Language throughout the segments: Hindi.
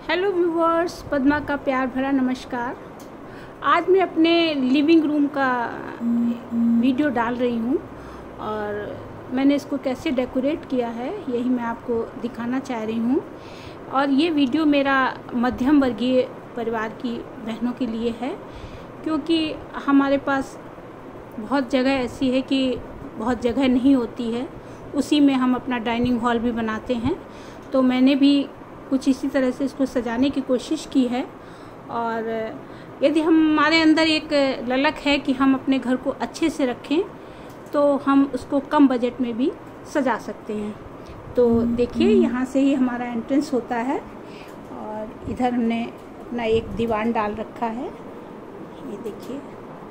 हेलो व्यूवर्स, पद्मा का प्यार भरा नमस्कार। आज मैं अपने लिविंग रूम का वीडियो डाल रही हूँ और मैंने इसको कैसे डेकोरेट किया है यही मैं आपको दिखाना चाह रही हूँ। और ये वीडियो मेरा मध्यम वर्गीय परिवार की बहनों के लिए है, क्योंकि हमारे पास बहुत जगह ऐसी है कि बहुत जगह नहीं होती है, उसी में हम अपना डाइनिंग हॉल भी बनाते हैं। तो मैंने भी कुछ इसी तरह से इसको सजाने की कोशिश की है। और यदि हमारे अंदर एक ललक है कि हम अपने घर को अच्छे से रखें तो हम उसको कम बजट में भी सजा सकते हैं। तो देखिए, यहाँ से ही हमारा एंट्रेंस होता है और इधर हमने अपना एक दीवान डाल रखा है। ये देखिए,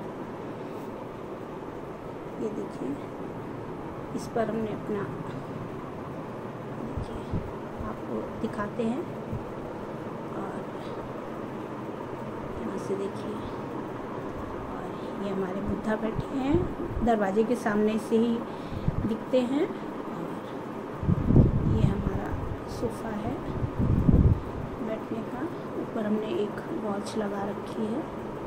इस पर हमने अपना, देखिए आपको दिखाते हैं। और यहाँ से देखिए, और ये हमारे बुद्धा बैठे हैं, दरवाजे के सामने से ही दिखते हैं। और ये हमारा सोफ़ा है बैठने का, ऊपर हमने एक वॉच लगा रखी है।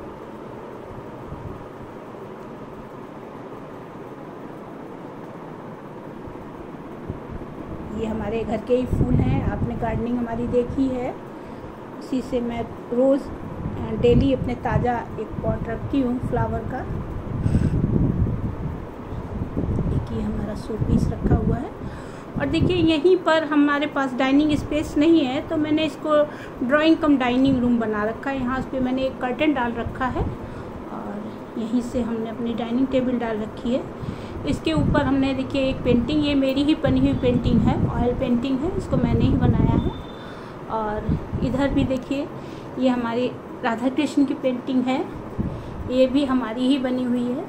ये हमारे घर के ही फूल हैं, आपने गार्डनिंग हमारी देखी है, उसी से मैं रोज़ डेली अपने ताज़ा एक पॉट रखती हूँ फ्लावर का। देखिए हमारा शो पीस रखा हुआ है। और देखिए यहीं पर हमारे पास डाइनिंग स्पेस नहीं है, तो मैंने इसको ड्राइंग कम डाइनिंग रूम बना रखा है। यहाँ उस पर मैंने एक कर्टन डाल रखा है और यहीं से हमने अपनी डाइनिंग टेबल डाल रखी है। इसके ऊपर हमने देखिए एक पेंटिंग, ये मेरी ही बनी हुई पेंटिंग है, ऑयल पेंटिंग है, इसको मैंने ही बनाया है। और इधर भी देखिए, ये हमारी राधा कृष्ण की पेंटिंग है, ये भी हमारी ही बनी हुई है।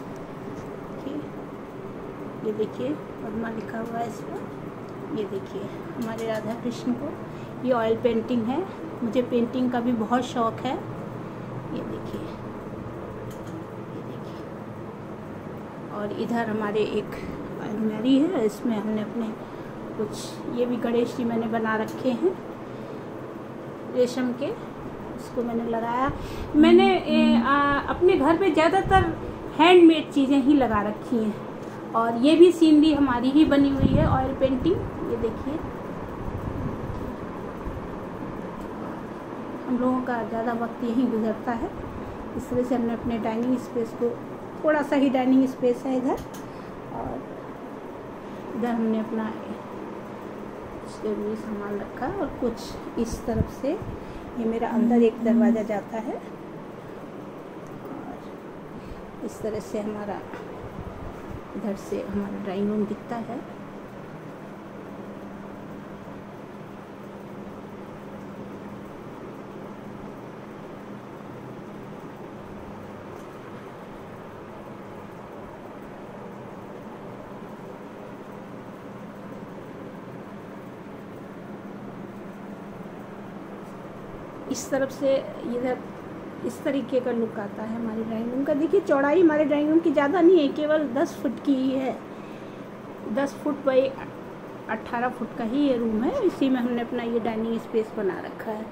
ये देखिए पद्मा लिखा हुआ है इस पर। ये देखिए हमारे राधा कृष्ण को, ये ऑयल पेंटिंग है। मुझे पेंटिंग का भी बहुत शौक़ है। ये देखिए, और इधर हमारे एक अलमारी है, इसमें हमने अपने कुछ, ये भी गणेश जी मैंने बना रखे हैं रेशम के, इसको मैंने लगाया। मैंने अपने घर पे ज़्यादातर हैंडमेड चीज़ें ही लगा रखी हैं। और ये भी सीनरी हमारी ही बनी हुई है, ऑयल पेंटिंग। ये देखिए, हम लोगों का ज़्यादा वक्त यहीं गुजरता है, इस तरह से हमने अपने डाइनिंग स्पेस को, थोड़ा सा ही डाइनिंग स्पेस है इधर, और इधर हमने अपना जरूरी सामान रखा। और कुछ इस तरफ से ये मेरा अंदर एक दरवाज़ा जाता है, और इस तरह से हमारा इधर से हमारा ड्राइंग रूम दिखता है। इस तरफ से इधर इस तरीके का लुक आता है हमारे ड्राइंग रूम का। देखिए चौड़ाई हमारे ड्राइंग रूम की ज़्यादा नहीं है, केवल 10 फुट की ही है। 10 फुट बाई 18 फुट का ही ये रूम है। इसी में हमने अपना ये डाइनिंग स्पेस बना रखा है।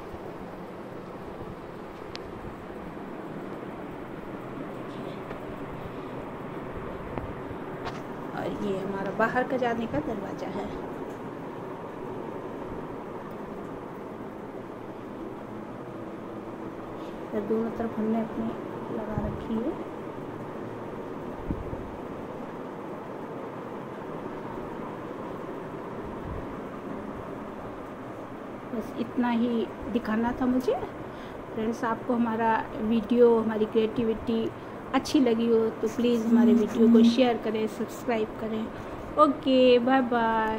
और ये हमारा बाहर का जाने का दरवाज़ा है। दोनों तरफ हमने अपनी लगा रखी है। बस इतना ही दिखाना था मुझे। फ्रेंड्स, आपको हमारा वीडियो, हमारी क्रिएटिविटी अच्छी लगी हो तो प्लीज़ हमारे वीडियो को शेयर करें, सब्सक्राइब करें। Okay, bye bye.